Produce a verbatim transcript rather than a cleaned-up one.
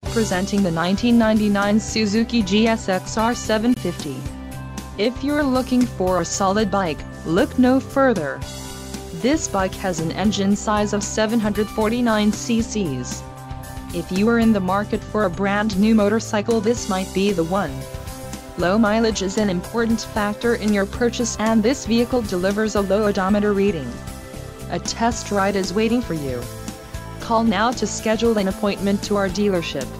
Presenting the nineteen ninety-nine Suzuki G S X R seven fifty. If you're looking for a solid bike, look no further. This bike has an engine size of seven hundred forty-nine c c's. If you are in the market for a brand new motorcycle, this might be the one. Low mileage is an important factor in your purchase, and this vehicle delivers a low odometer reading. A test ride is waiting for you. Call now to schedule an appointment to our dealership.